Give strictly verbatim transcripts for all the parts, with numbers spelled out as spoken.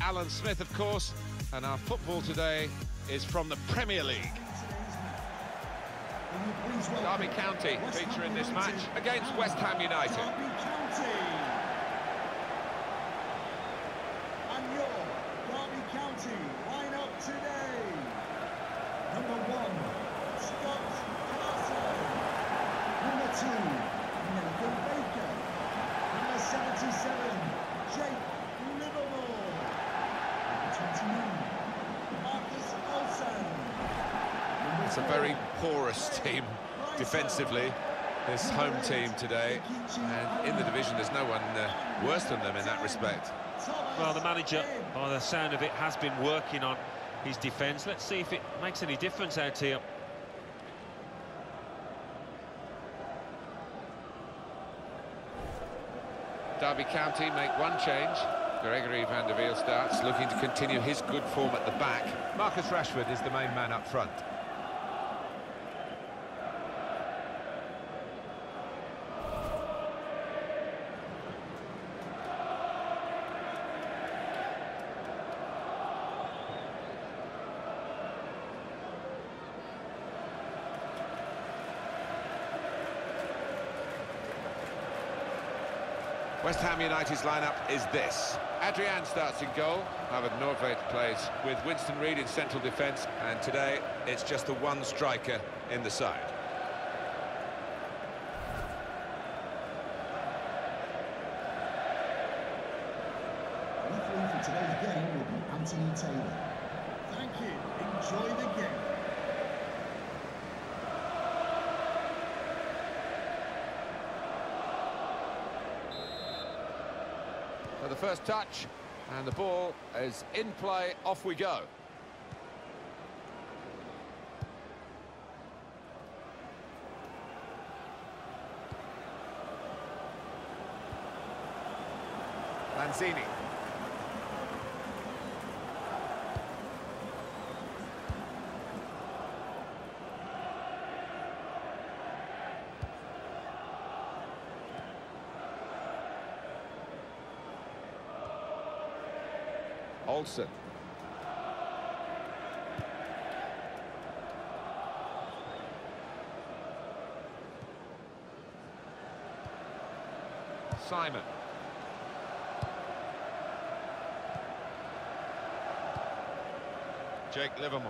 Alan Smith, of course, and our football today is from the Premier League. Derby County feature in this match against West Ham United. Derby County. And your Derby County line-up today. Number one, Scott Carson. Number two, Nathan Baker. Number seventy-seven, Jake Livermore. Number twenty-nine, Marcus Olsen. It's a very porous team defensively, this home team today, and in the division there's no one uh, worse than them in that respect. Well, the manager, by the sound of it, has been working on his defence. Let's see if it makes any difference out here. Derby County make one change. Gregory van der Wiel starts, looking to continue his good form at the back. Marcus Rashford is the main man up front. West Ham United's lineup is this. Adrian starts in goal. Harvard Nordtveit plays with Winston Reid in central defence, and today it's just the one striker in the side. Referee for today's game will be Anthony Taylor. Thank you. Enjoy the game. For the first touch, and the ball is in play. Off we go. Lanzini. Olsen. Simon. Jake Livermore.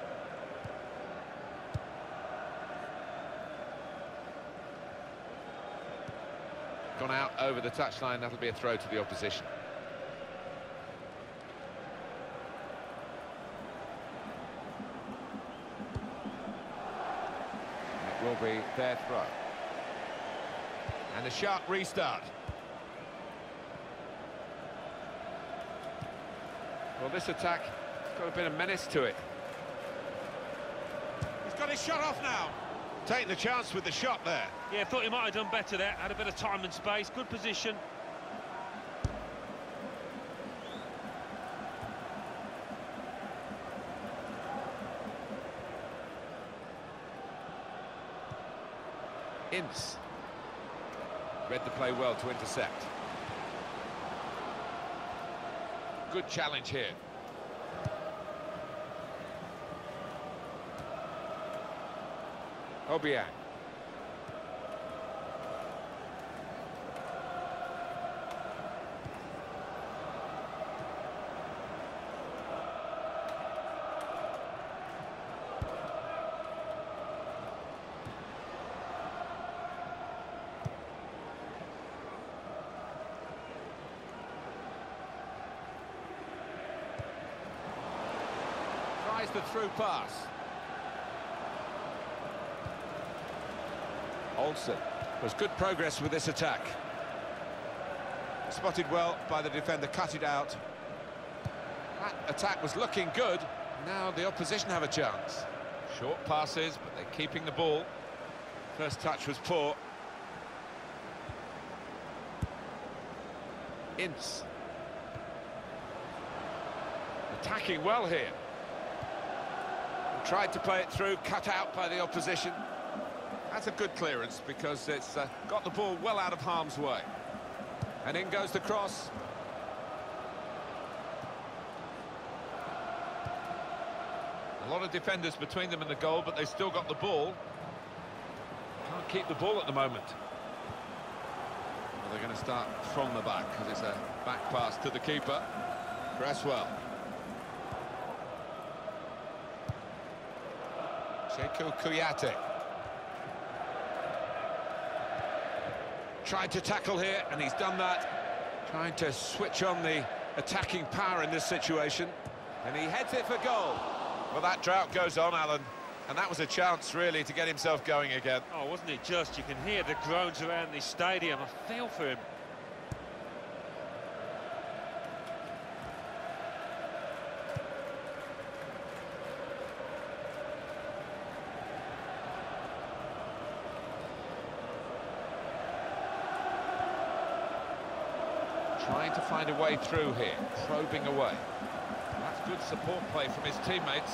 Gone out over the touchline, that'll be a throw to the opposition. Will be their throw. And a sharp restart. Well, this attack has got a bit of menace to it. He's got his shot off now. Taking the chance with the shot there. Yeah, thought he might have done better there. Had a bit of time and space. Good position. Ince. Read the play well to intercept. Good challenge here. Obiang. Tries the through pass. Olsen. There's good progress with this attack. Spotted well by the defender, cut it out. That attack was looking good. Now the opposition have a chance. Short passes, but they're keeping the ball. First touch was poor. Ince. Attacking well here. Tried to play it through, cut out by the opposition. That's a good clearance because it's uh, got the ball well out of harm's way. And in goes the cross. lot of defenders between them and the goal, but they still got the ball. Can't keep the ball at the moment. Well, they're going to start from the back, because it's a back pass to the keeper. Cresswell. Sekou Kouyaté. Tried to tackle here, and he's done that. Trying to switch on the attacking power in this situation. And he heads it for goal. Well, that drought goes on, Alan. And that was a chance, really, to get himself going again. Oh, wasn't it just? You can hear the groans around this stadium. I feel for him. Trying to find a way through here, probing away. That's good support play from his teammates.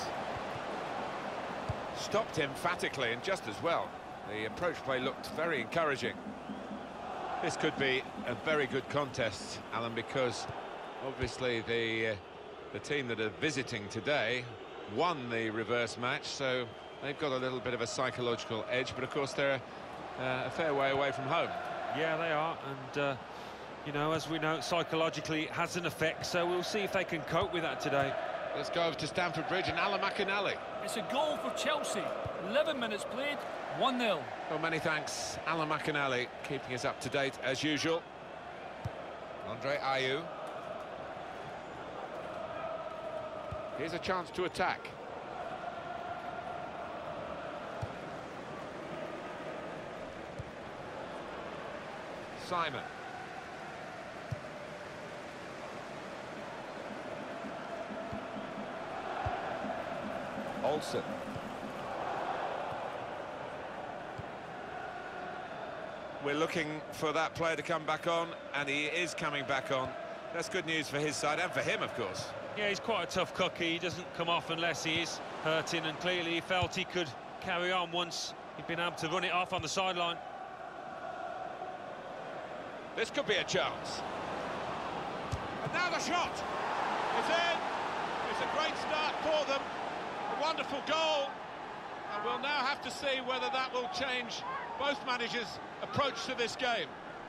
Stopped emphatically and just as well. The approach play looked very encouraging. This could be a very good contest, Alan, because obviously the uh, the team that are visiting today won the reverse match, so they've got a little bit of a psychological edge, but of course they're uh, a fair way away from home. Yeah, they are, and uh, you know, as we know, psychologically it has an effect, so we'll see if they can cope with that today. Let's go over to Stamford Bridge and Alan McInally. It's a goal for Chelsea. eleven minutes played, one nil. Well, many thanks, Alan McInally, keeping us up to date as usual. Andre Ayew. Here's a chance to attack. Simon. Olsen. We're looking for that player to come back on, and he is coming back on. That's good news for his side, and for him, of course. Yeah, he's quite a tough cookie. He doesn't come off unless he is hurting, and clearly he felt he could carry on once he'd been able to run it off on the sideline. This could be a chance. And now the shot! It's in! It's a great start for them. A wonderful goal. And we'll now have to see whether that will change both managers' approach to this game.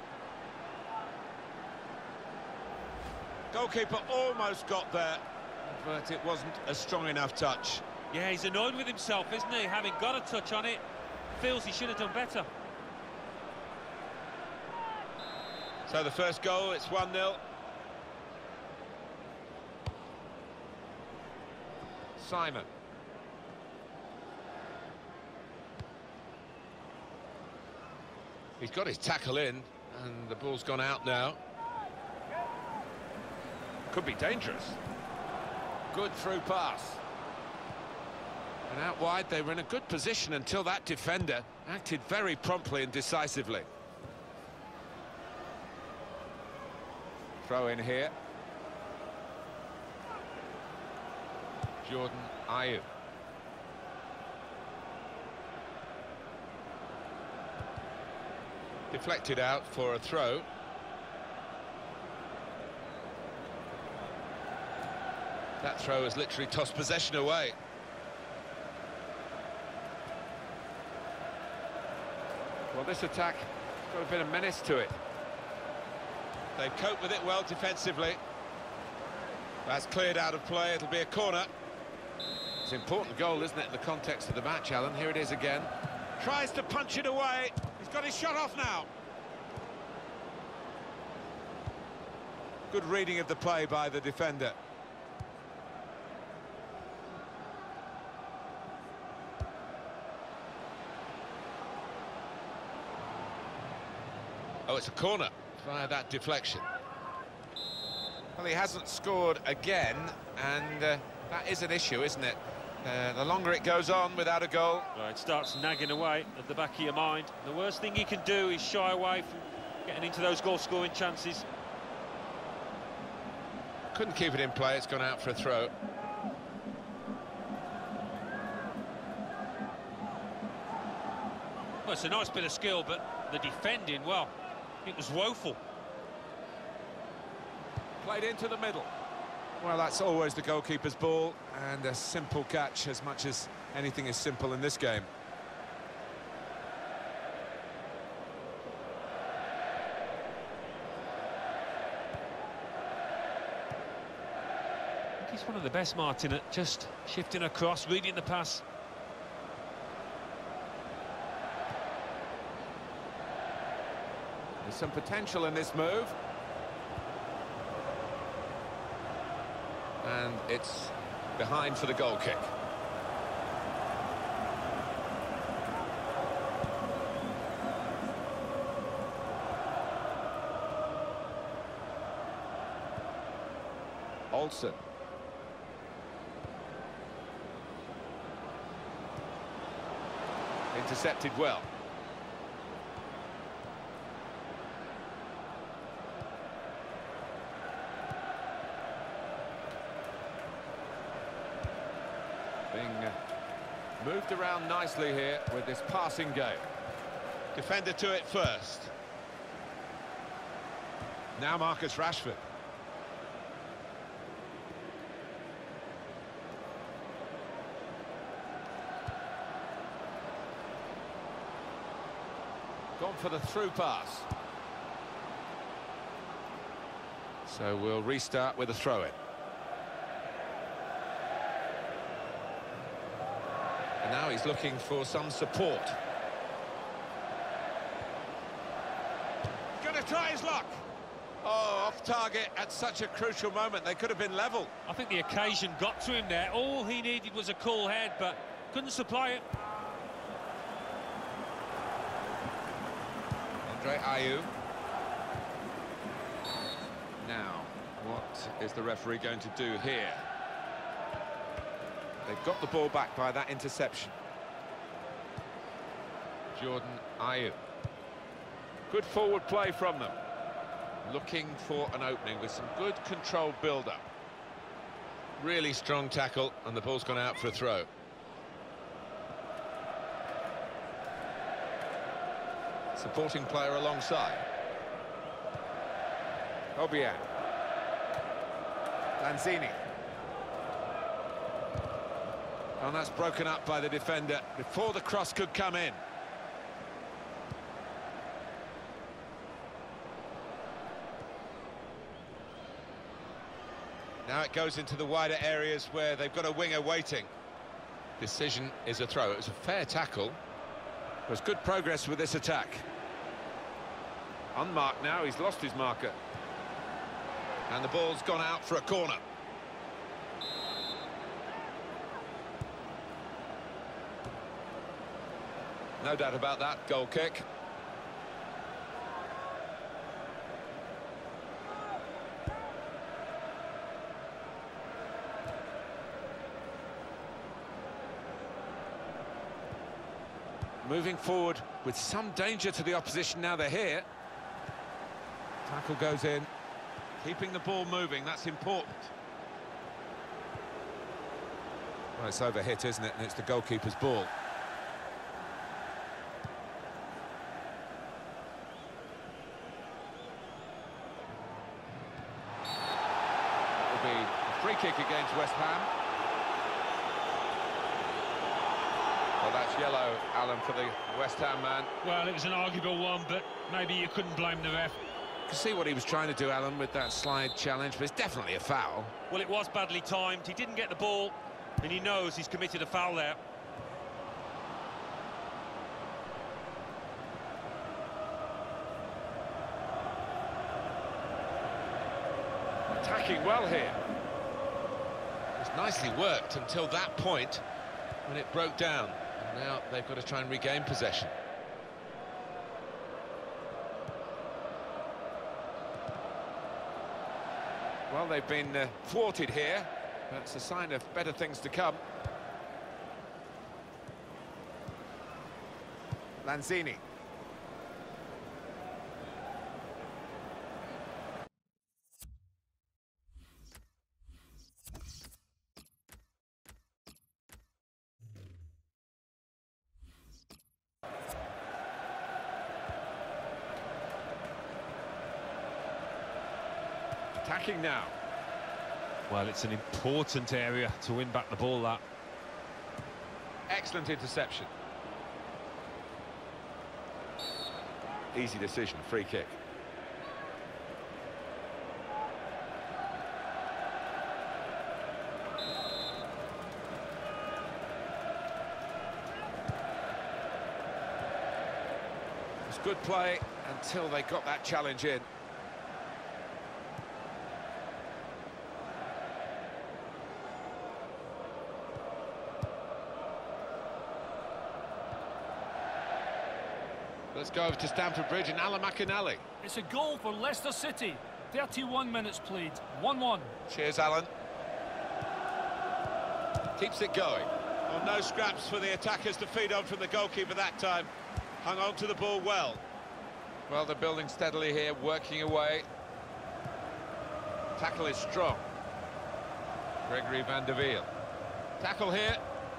Goalkeeper almost got there, but it wasn't a strong enough touch. Yeah, he's annoyed with himself, isn't he? Having got a touch on it, feels he should have done better. So the first goal, it's one nil. Simon. He's got his tackle in, and the ball's gone out now. Could be dangerous. Good through pass. And out wide, they were in a good position until that defender acted very promptly and decisively. Throw in here. Jordan Ayew. Deflected out for a throw. That throw has literally tossed possession away. Well, this attack has got a bit of menace to it. They've coped with it well defensively. That's cleared out of play. It'll be a corner. It's an important goal, isn't it, in the context of the match, Alan? Here it is again. Tries to punch it away. He's got his shot off now. Good reading of the play by the defender. Oh, it's a corner via that deflection. Well, he hasn't scored again, and uh, that is an issue, isn't it? Uh, the longer it goes on without a goal... Well, it starts nagging away at the back of your mind. The worst thing he can do is shy away from getting into those goal-scoring chances. Couldn't keep it in play, it's gone out for a throw. Well, it's a nice bit of skill, but the defending, well, it was woeful. Played into the middle. Well, that's always the goalkeeper's ball, and a simple catch as much as anything is simple in this game. I think he's one of the best, Martin, at just shifting across, reading the pass. There's some potential in this move. And it's behind for the goal kick. Olsen. Intercepted well. Being uh, moved around nicely here with this passing game. Defender to it first. Now Marcus Rashford. Gone for the through pass. So we'll restart with a throw-in. And now he's looking for some support. Gonna try his luck. Oh, off target at such a crucial moment. They could have been level. I think the occasion got to him there. All he needed was a cool head, but couldn't supply it. Andre Ayew. Now, what is the referee going to do here? They've got the ball back by that interception. Jordan Ayew. Good forward play from them. Looking for an opening with some good controlled build-up. Really strong tackle, and the ball's gone out for a throw. Supporting player alongside. Obiang. Lanzini. And that's broken up by the defender before the cross could come in. Now it goes into the wider areas where they've got a winger waiting. Decision is a throw. It was a fair tackle. There's good progress with this attack. Unmarked now, he's lost his marker. And the ball's gone out for a corner. No doubt about that, goal kick. Moving forward with some danger to the opposition now they're here. Tackle goes in. Keeping the ball moving, that's important. Well, it's overhit, isn't it? And it's the goalkeeper's ball. It'll be a free kick against West Ham. Well, that's yellow, Alan, for the West Ham man. Well, it was an arguable one, but maybe you couldn't blame the ref. You can see what he was trying to do, Alan, with that slide challenge, but it's definitely a foul. Well, it was badly timed. He didn't get the ball, and he knows he's committed a foul there. Attacking well here. It was nicely worked until that point when it broke down. And now they've got to try and regain possession. Well, they've been uh, thwarted here. That's a sign of better things to come. Lanzini. Attacking now. Well, it's an important area to win back the ball, that. Excellent interception. Easy decision, free kick. It's good play until they got that challenge in. Let's go over to Stamford Bridge and Alan McInally. It's a goal for Leicester City. thirty-one minutes played, one one. Cheers, Alan. Keeps it going. Well, no scraps for the attackers to feed on from the goalkeeper that time. Hung on to the ball well. Well, they're building steadily here, working away. Tackle is strong. Gregory van der Wiel. Tackle here.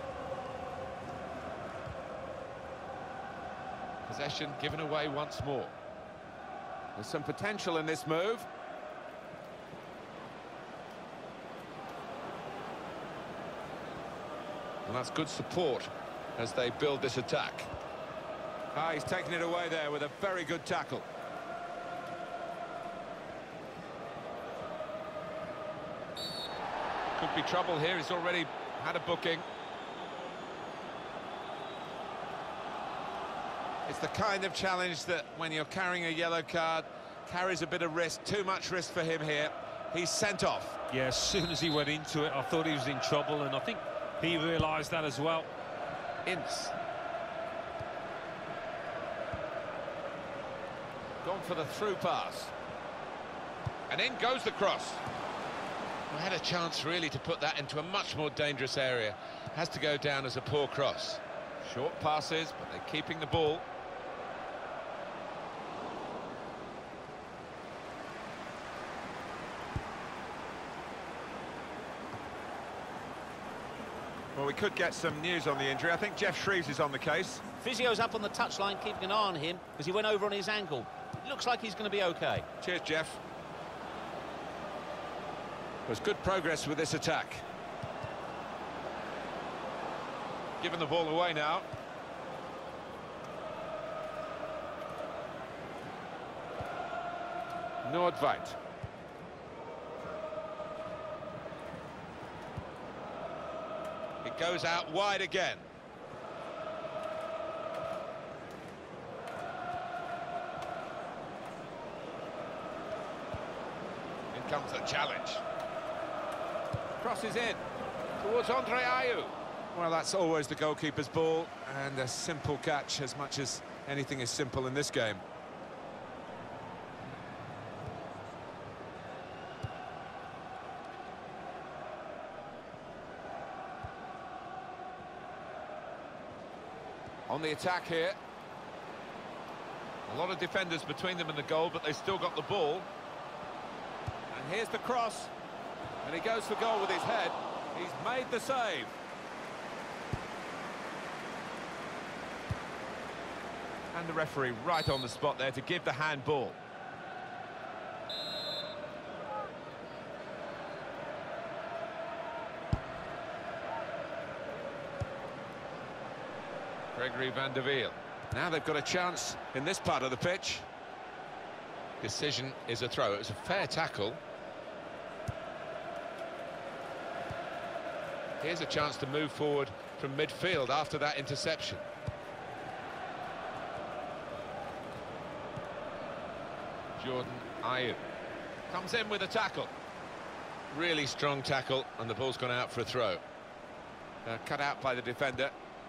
Possession given away once more. There's some potential in this move. And that's good support as they build this attack. Ah, he's taken it away there with a very good tackle. Could be trouble here. He's already had a booking. It's the kind of challenge that, when you're carrying a yellow card, carries a bit of risk. Too much risk for him here. He's sent off. Yeah, as soon as he went into it, I thought he was in trouble, and I think he realised that as well. Ince. Gone for the through pass. And in goes the cross. I had a chance really to put that into a much more dangerous area. Has to go down as a poor cross. Short passes, but they're keeping the ball. Well, we could get some news on the injury. I think Jeff Shreves is on the case. Physio's up on the touchline, keeping an eye on him, because he went over on his ankle. It looks like he's going to be OK. Cheers, Jeff. There's good progress with this attack. Giving the ball away now. Nordveit. It goes out wide again. In comes the challenge. Crosses in towards Andre Ayew. Well, that's always the goalkeeper's ball, and a simple catch, as much as anything is simple in this game. On the attack here. A lot of defenders between them and the goal, but they still got the ball. And here's the cross. And he goes for goal with his head. He's made the save. And the referee right on the spot there to give the handball. Gregory van der Wiel. Now they've got a chance in this part of the pitch. Decision is a throw. It was a fair tackle. Here's a chance to move forward from midfield after that interception. Jordan Ayew comes in with a tackle. Really strong tackle, and the ball's gone out for a throw. Uh, cut out by the defender.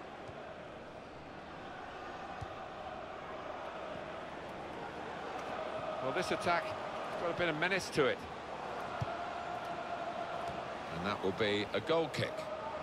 Well, this attack has got a bit of menace to it. And that will be a goal kick.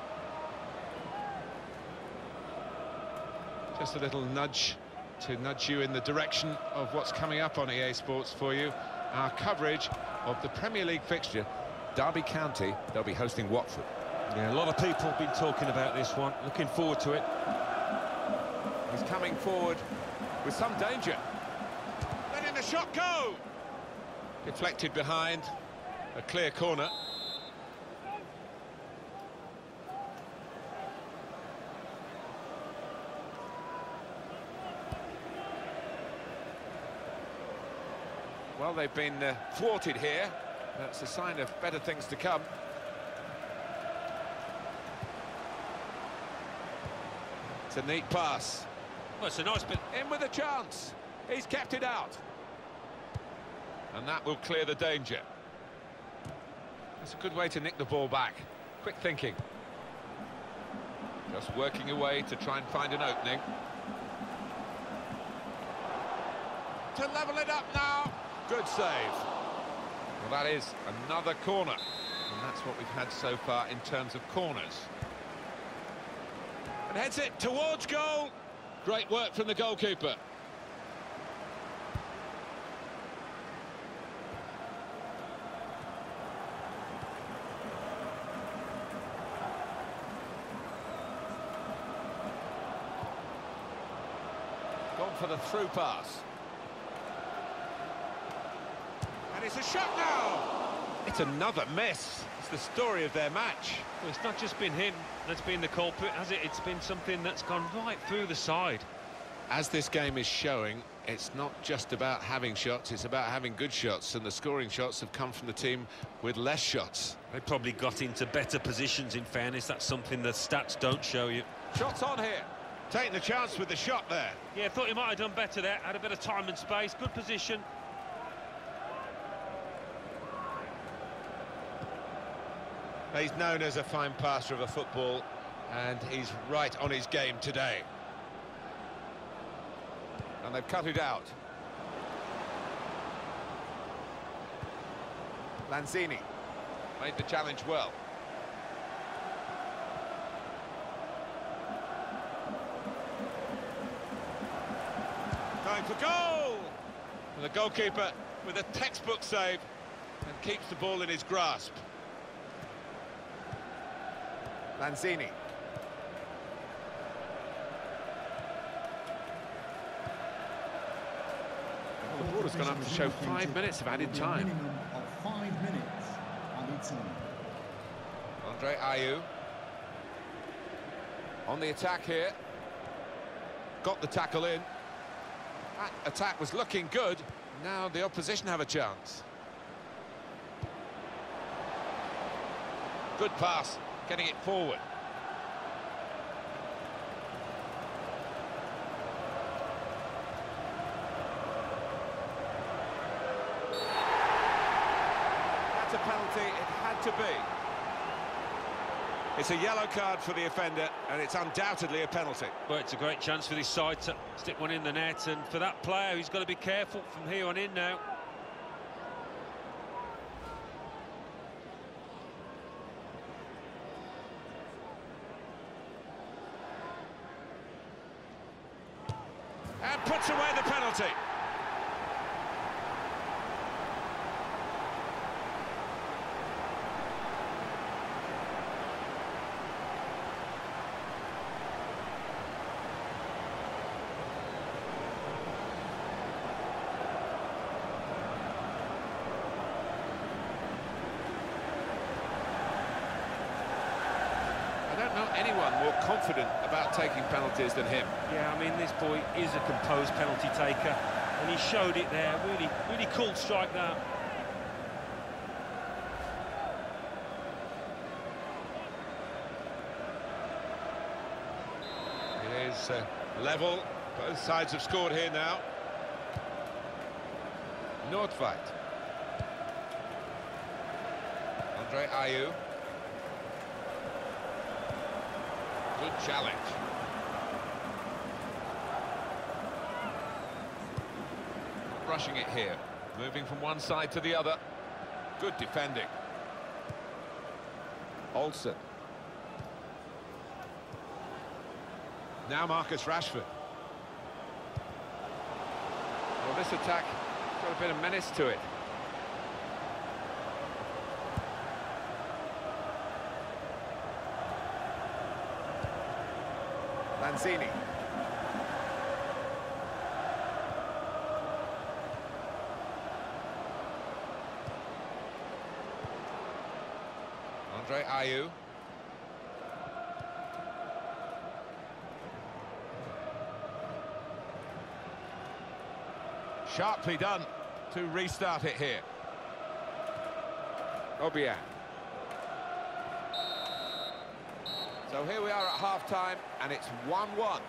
Just a little nudge to nudge you in the direction of what's coming up on E A Sports for you. Our coverage of the Premier League fixture, Derby County. They'll be hosting Watford. Yeah, a lot of people have been talking about this one. Looking forward to it. He's coming forward with some danger. Letting the shot go! Deflected behind. A clear corner. Well, they've been uh, thwarted here. That's a sign of better things to come. It's a neat pass. Well, it's a nice bit. In with a chance. He's kept it out. And that will clear the danger. That's a good way to nick the ball back. Quick thinking. Just working away to try and find an opening. To level it up now. Good save. Well, that is another corner. And that's what we've had so far in terms of corners. And heads it towards goal. Great work from the goalkeeper. Gone for the through pass. And it's a shot now. It's another miss. It's the story of their match. Well, it's not just been him that's been the culprit, has it? It's been something that's gone right through the side. As this game is showing, it's not just about having shots, it's about having good shots, and the scoring shots have come from the team with less shots. They probably got into better positions, in fairness. That's something the stats don't show you. Shots on here. Taking the chance with the shot there. Yeah, thought he might have done better there. Had a bit of time and space. Good position. He's known as a fine passer of a football, and he's right on his game today. And they've cut it out. Lanzini made the challenge well. Going for goal! And the goalkeeper with a textbook save and keeps the ball in his grasp. Lanzini. Well, the board has gone up to show five minutes of added time. Minimum of five minutes added time. Andre Ayew on the attack here. Got the tackle in. That attack was looking good. Now the opposition have a chance. Good pass, getting it forward. That's a penalty, it had to be. It's a yellow card for the offender, and it's undoubtedly a penalty. Well, it's a great chance for this side to stick one in the net, and for that player, he's got to be careful from here on in now. And puts away the penalty. I don't know anyone more confident about taking penalties than him. Yeah, I mean, this boy is a composed penalty taker, and he showed it there. Really, really cool strike that. It is uh, level. Both sides have scored here now. Nordtveit. Andre Ayew. Good challenge. Rushing it here. Moving from one side to the other. Good defending. Olsen. Now Marcus Rashford. Well, this attack got a bit of menace to it. Lanzini. Andre Ayew. Sharply done. to restart it here. Obiang. So here we are at half-time, and it's one one.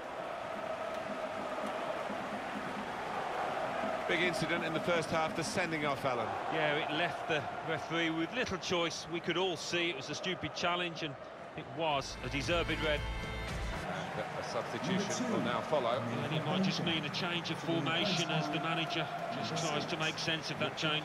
Big incident in the first half, the sending off, Alan. Yeah, it left the referee with little choice. We could all see it was a stupid challenge, and it was a deserved red. A substitution will now follow. And it might just mean a change of formation as the manager just tries to make sense of that change.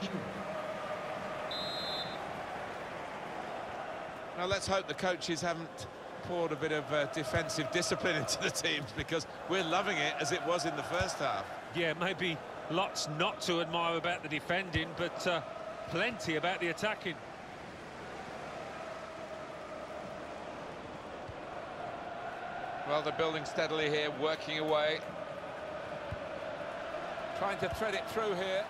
Now let's hope the coaches haven't poured a bit of uh, defensive discipline into the teams, because we're loving it as it was in the first half. Yeah, maybe lots not to admire about the defending, but uh, plenty about the attacking. Well, they're building steadily here, working away. Trying to thread it through here.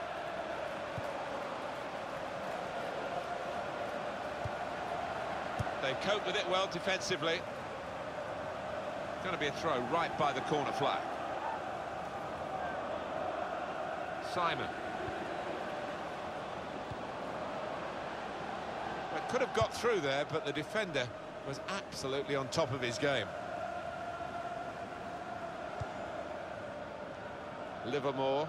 They cope with it well defensively. It's going to be a throw right by the corner flag. Simon. Well, it could have got through there, but the defender was absolutely on top of his game. Livermore.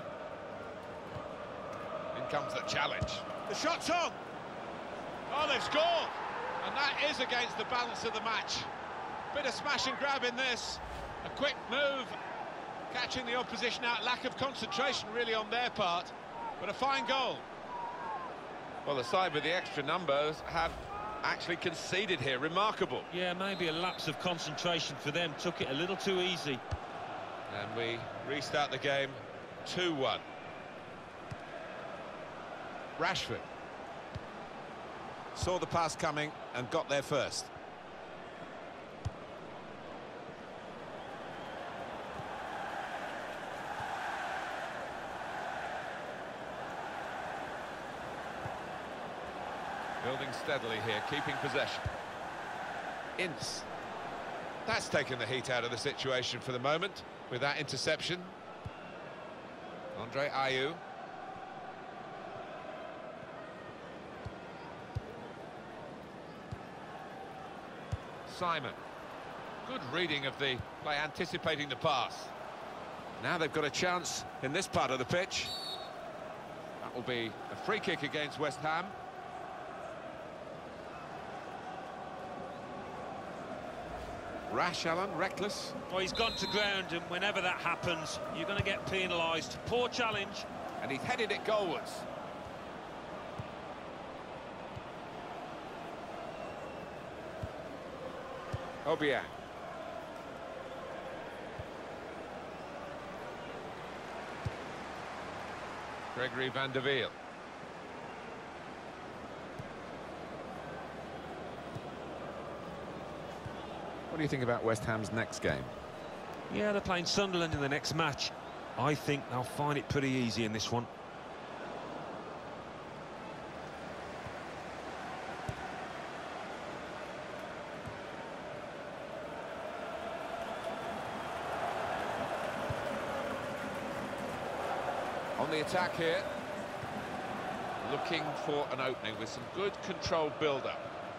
In comes the challenge. The shot's on! Oh, they've scored! And that is against the balance of the match. Bit of smash and grab in this. A quick move, catching the opposition out. Lack of concentration really on their part, but a fine goal. Well, the side with the extra numbers have actually conceded here. Remarkable. Yeah, maybe a lapse of concentration for them. Took it a little too easy. And we restart the game two one. Rashford saw the pass coming and got there first. Building steadily here, keeping possession. Ince. That's taken the heat out of the situation for the moment with that interception. Andre Ayew. Simon. Good reading of the play, anticipating the pass. Now they've got a chance in this part of the pitch. That will be a free kick against West Ham. Rash, Alan, reckless. Well, he's gone to ground, and whenever that happens, you're going to get penalised. Poor challenge. And he's headed it goalwards. Obiang. Gregory van der Wiel. What do you think about West Ham's next game? Yeah, they're playing Sunderland in the next match. I think they'll find it pretty easy in this one. On the attack here, looking for an opening with some good controlled build-up.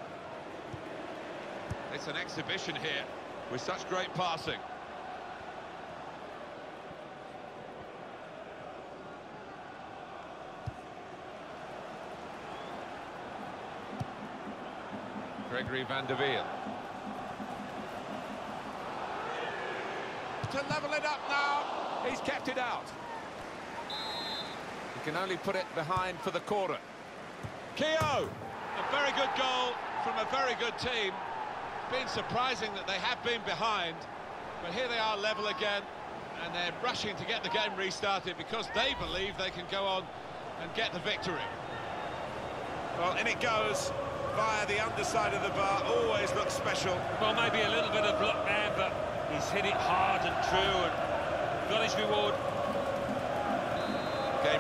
It's an exhibition here with such great passing. Gregory van der Wiel. To level it up now, he's kept it out. He can only put it behind for the corner. Keogh! A very good goal from a very good team. It's been surprising that they have been behind, but here they are level again, and they're rushing to get the game restarted because they believe they can go on and get the victory. Well, in it goes via the underside of the bar. Always looks special. Well, maybe a little bit of luck there, but he's hit it hard and true and got his reward. Game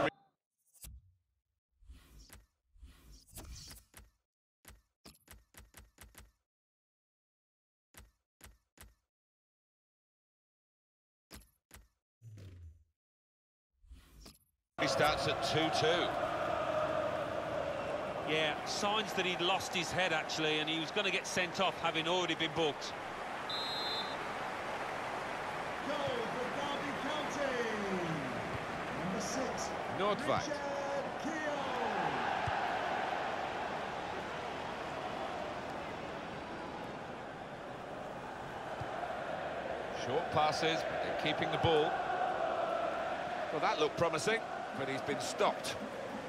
only starts at two two. Yeah, signs that he'd lost his head, actually, and he was going to get sent off, having already been booked. Goal for Derby County. Number six, Nordveit. Richard Keogh. Short passes, but they're keeping the ball. Well, that looked promising, but he's been stopped.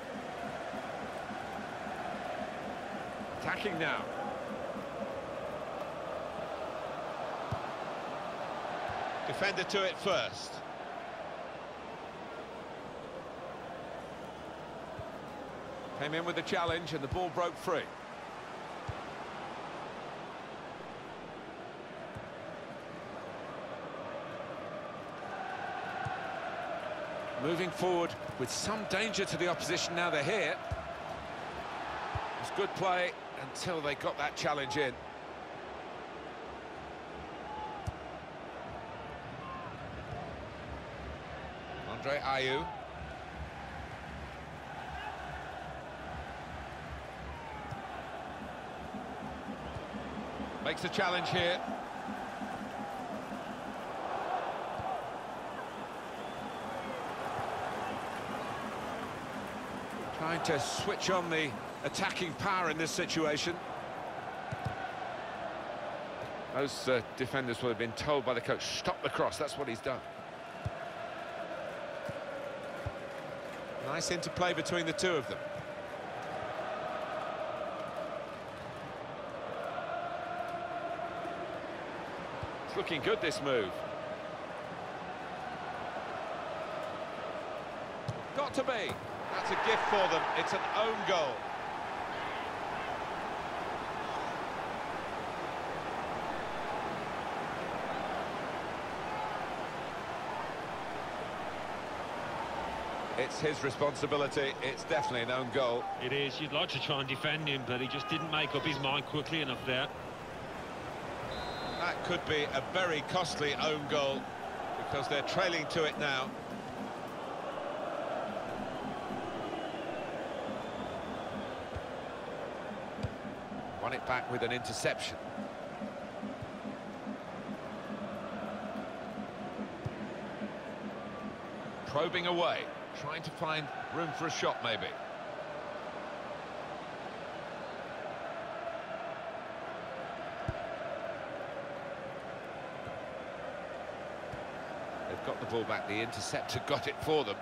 Attacking now. Defender to it first. Came in with the challenge and the ball broke free. Moving forward with some danger to the opposition now they're here. It was good play until they got that challenge in. Andre Ayew. Makes the challenge here. Trying to switch on the attacking power in this situation. Those uh, defenders will have been told by the coach, stop the cross. That's what he's done. Nice interplay between the two of them. It's looking good, this move. Got to be. That's a gift for them. It's an own goal. It's his responsibility. It's definitely an own goal. It is. You'd like to try and defend him, but he just didn't make up his mind quickly enough there. That could be a very costly own goal because they're trailing to it now. Won it back with an interception. Probing away, trying to find room for a shot maybe. They've got the ball back, the interceptor got it for them.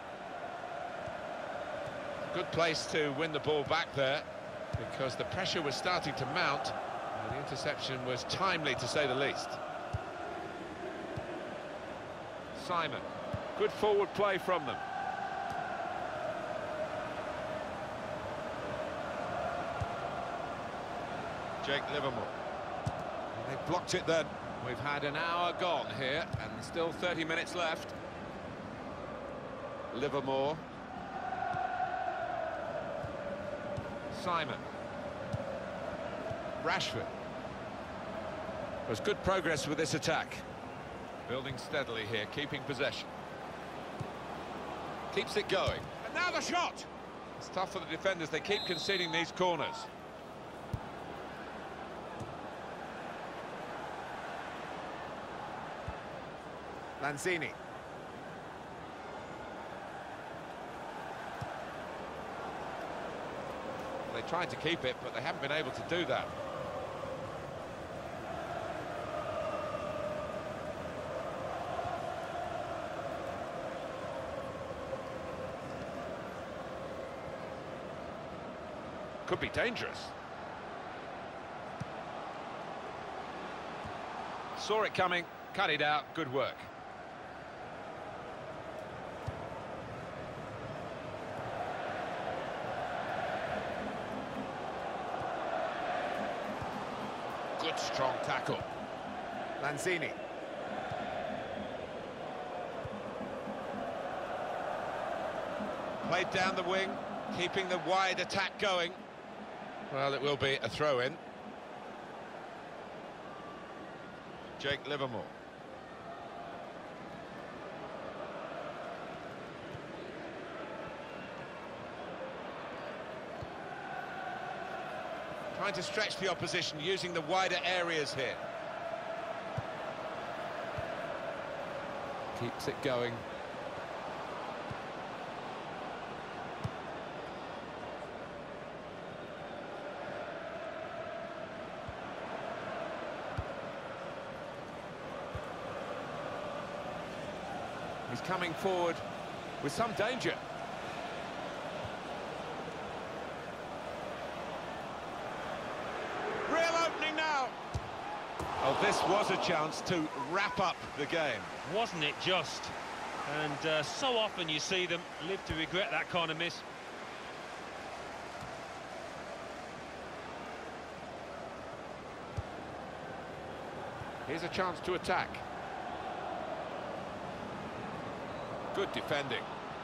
Good place to win the ball back there, because the pressure was starting to mount, and the interception was timely, to say the least. Simon, good forward play from them. Jake Livermore. They blocked it then. We've had an hour gone here, and still thirty minutes left. Livermore. Simon. Rashford. There's good progress with this attack. Building steadily here, keeping possession. Keeps it going. And now the shot! It's tough for the defenders, they keep conceding these corners. Lanzini. They tried to keep it, but they haven't been able to do that. Could be dangerous. Saw it coming, cut it out, good work. Good strong tackle. Lanzini. Played down the wing, keeping the wide attack going. Well, it will be a throw-in. Jake Livermore. Trying to stretch the opposition using the wider areas here. Keeps it going. He's coming forward with some danger. Real opening now. Oh, this was a chance to wrap up the game. Wasn't it just? And uh, so often you see them live to regret that kind of miss. Here's a chance to attack. Good defending.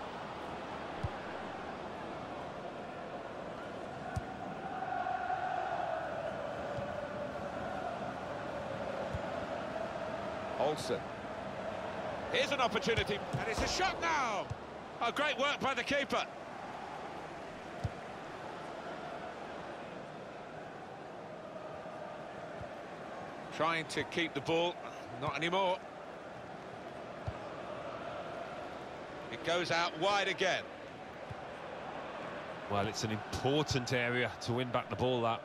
Olsen. Here's an opportunity, and it's a shot now. Oh, great work by the keeper. Trying to keep the ball, not anymore. It goes out wide again. Well, it's an important area to win back the ball, that.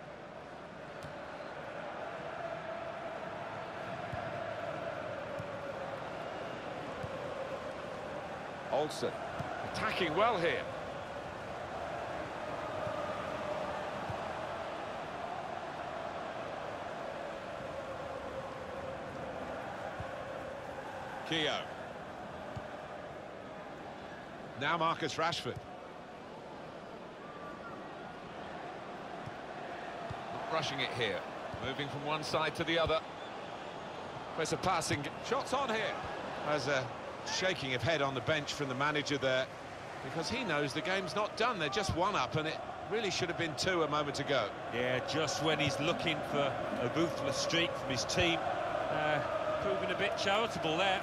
Olsen attacking well here. Keogh. Now Marcus Rashford. Not rushing it here. Moving from one side to the other. There's a passing. Shots on here. There's a shaking of head on the bench from the manager there, because he knows the game's not done. They're just one up, and it really should have been two a moment ago. Yeah, just when he's looking for a ruthless streak from his team. Uh, proving a bit charitable there.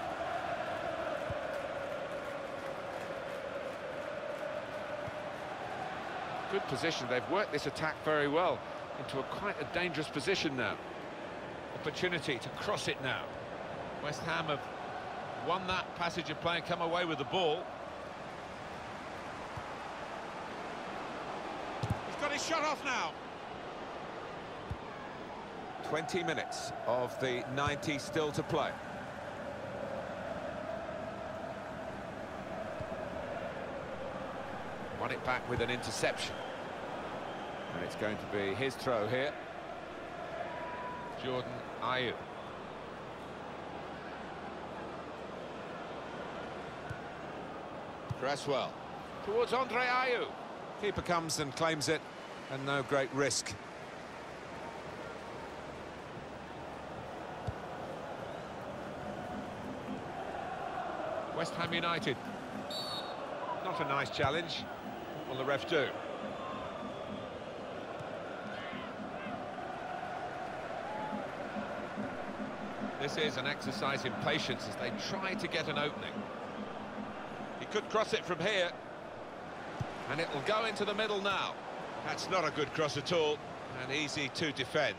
Good position. They've worked this attack very well into a quite a dangerous position now. Opportunity to cross it now. West Ham have won that passage of play and come away with the ball. He's got his shot off now. twenty minutes of the ninety still to play. Won it back with an interception. And it's going to be his throw here. Jordan Ayew. Cresswell towards Andre Ayew. Keeper comes and claims it, and no great risk. West Ham United. Not a nice challenge. What will the ref do? This is an exercise in patience as they try to get an opening. He could cross it from here, and it will go into the middle now. That's not a good cross at all, and easy to defend.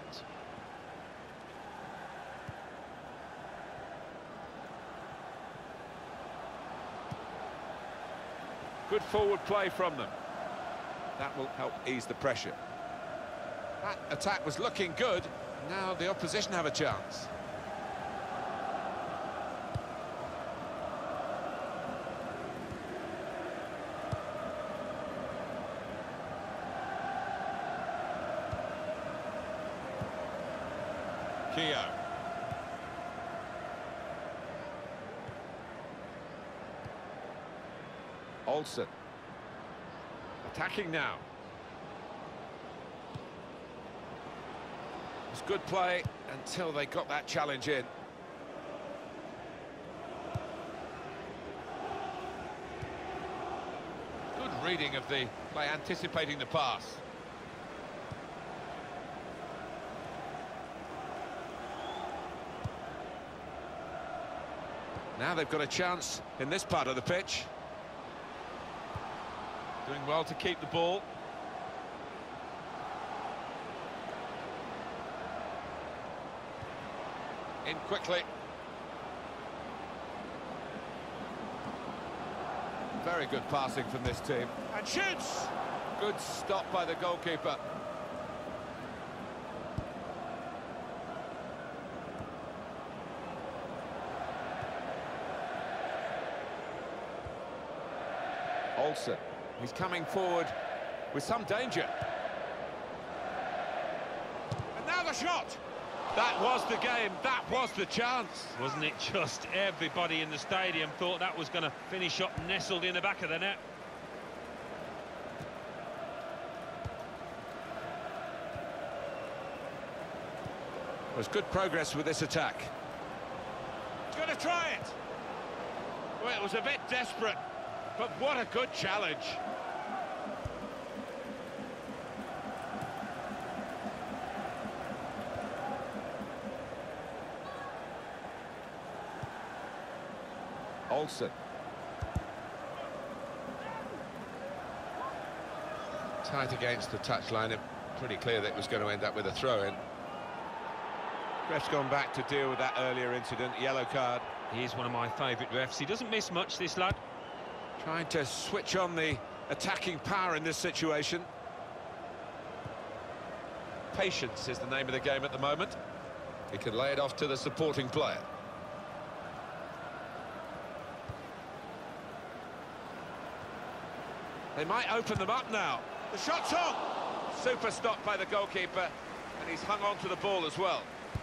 Good forward play from them. That will help ease the pressure. That attack was looking good. Now the opposition have a chance. Keogh. Olsen. Attacking now. It was good play until they got that challenge in. Good reading of the play, anticipating the pass. Now they've got a chance in this part of the pitch. Doing well to keep the ball. In quickly. Very good passing from this team. And shoots! Good stop by the goalkeeper. Olsen, he's coming forward with some danger. And now the shot! That was the game, that was the chance. Wasn't it just everybody in the stadium thought that was going to finish up nestled in the back of the net? There's good progress with this attack. He's going to try it. Well, it was a bit desperate, but what a good challenge. Olsen. Tight against the touchline, and pretty clear that it was going to end up with a throw-in. Ref's gone back to deal with that earlier incident, yellow card. He's one of my favourite refs. He doesn't miss much, this lad. Trying to switch on the attacking power in this situation. Patience is the name of the game at the moment. He can lay it off to the supporting player. They might open them up now. The shot's on! Super stop by the goalkeeper, and he's hung on to the ball as well.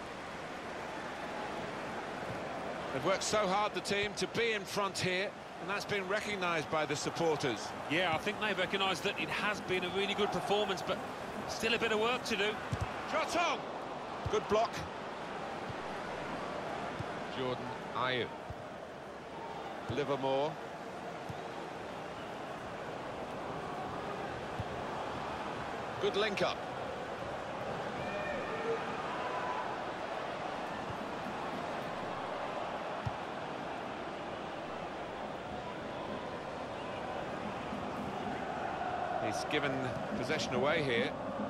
They've worked so hard, the team, to be in front here, and that's been recognised by the supporters. Yeah, I think they recognise that it has been a really good performance, but still a bit of work to do. Shot on! Good block. Jordan Ayew. Livermore. Good link-up. He's given possession away here.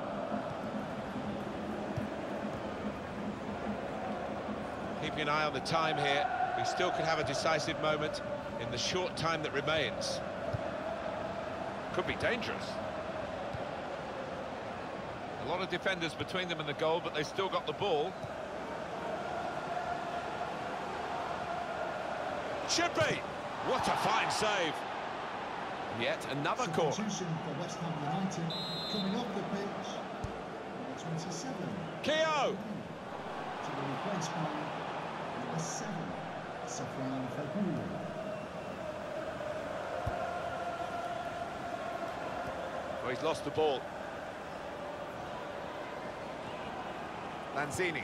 Keeping an eye on the time here. We still could have a decisive moment in the short time that remains. Could be dangerous. A lot of defenders between them and the goal, but they still got the ball. Should be! What a fine save! Yet another corner. Substitution for West Ham United coming off the pitch. Number twenty-seven. Keogh! To be replaced by number seven, Safran Faghoul. Oh, he's lost the ball. Lanzini.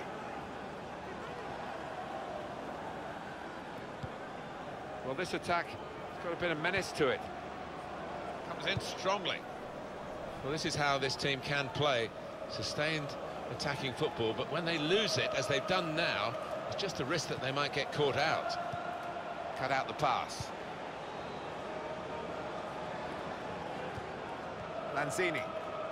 Well, this attack has got a bit of menace to it. Comes in strongly. Well, this is how this team can play. Sustained attacking football, but when they lose it, as they've done now, it's just a risk that they might get caught out. Cut out the pass. Lanzini.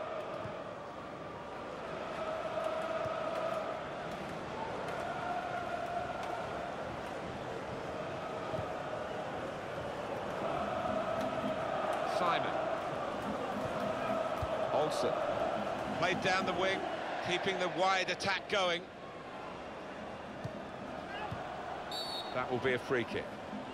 Simon. Olsen. Played down the wing, keeping the wide attack going. That will be a free kick.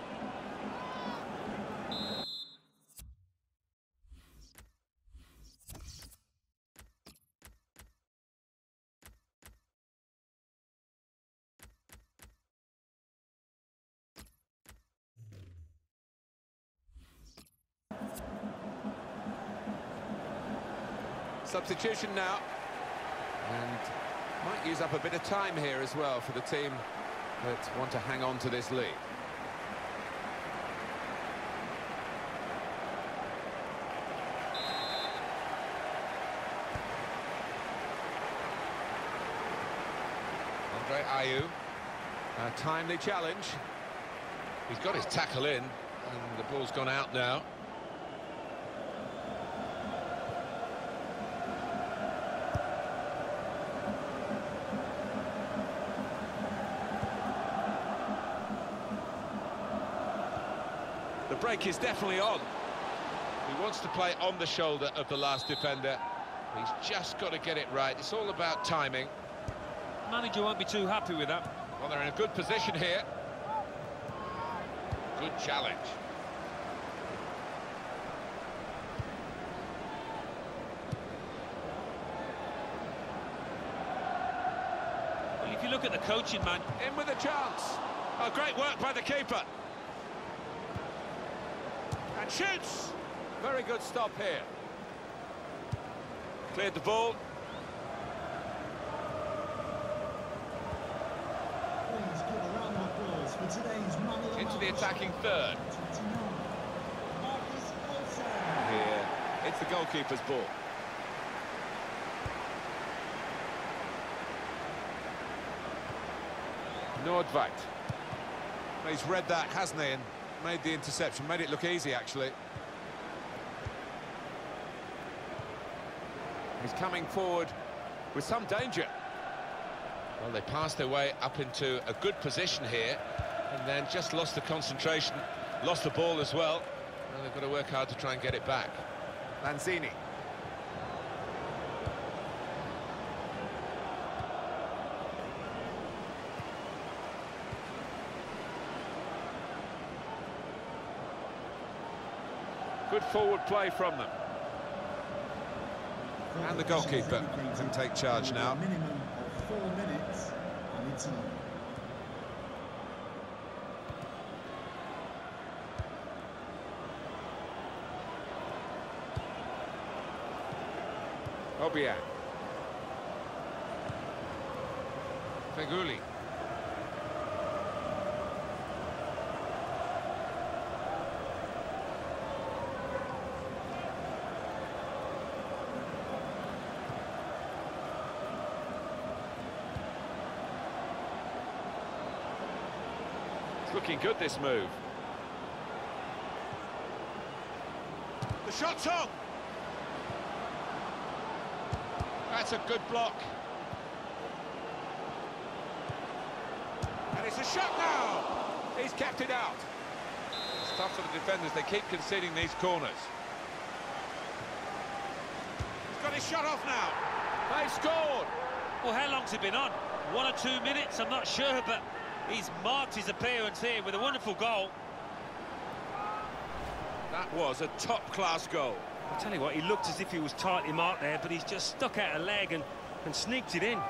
Substitution now, and might use up a bit of time here as well for the team that want to hang on to this lead. Andre Ayew, a timely challenge. He's got his tackle in, and the ball's gone out now. break is definitely on. He wants to play on the shoulder of the last defender. He's just got to get it right. It's all about timing. Manager won't be too happy with that. Well, they're in a good position here. Good challenge. Well, if you look at the coaching, man... In with a chance. Oh, great work by the keeper. And shoots. Very good stop here. Cleared the ball. Please give a round of applause for today's man of the Into the match. attacking third. twenty-nine, Marcus Olsen. Here, it's the goalkeeper's ball. Nordveit. He's read that, hasn't he, and made the interception. Made it look easy, actually. He's coming forward with some danger. Well, they passed their way up into a good position here, and then just lost the concentration, lost the ball as well. Well, they've got to work hard to try and get it back. Lanzini. Good forward play from them. And the goalkeeper can take charge now. A minimum of four minutes on its own. Obiang. Feghouli. It's looking good, this move. The shot's on. That's a good block. And it's a shot now. He's kept it out. It's tough for the defenders. They keep conceding these corners. He's got his shot off now. They've scored. Well, how long's it been on? One or two minutes, I'm not sure, but he's marked his appearance here with a wonderful goal. That was a top-class goal. I tell you what, he looked as if he was tightly marked there, but he's just stuck out a leg and, and sneaked it in.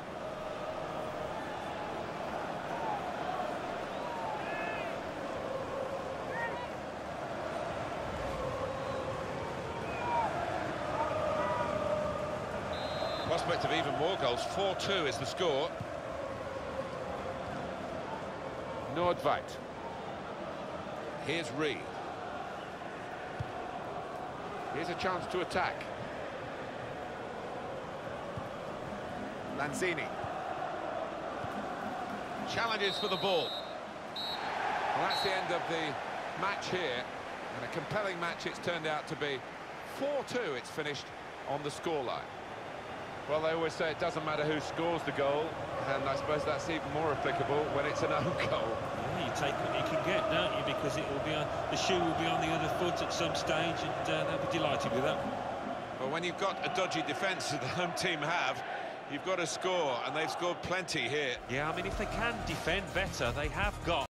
Prospect of even more goals. four two is the score. Nordveit. Here's Reed. Here's a chance to attack. Lanzini. Challenges for the ball. Well, that's the end of the match here. And a compelling match it's turned out to be. four two it's finished on the scoreline. Well, they always say it doesn't matter who scores the goal, and I suppose that's even more applicable when it's an own goal. Yeah, you take what you can get, don't you? Because it will be on, the shoe will be on the other foot at some stage, and uh, they'll be delighted with that. Well, when you've got a dodgy defence that the home team have, you've got to score, and they've scored plenty here. Yeah, I mean, if they can defend better, they have got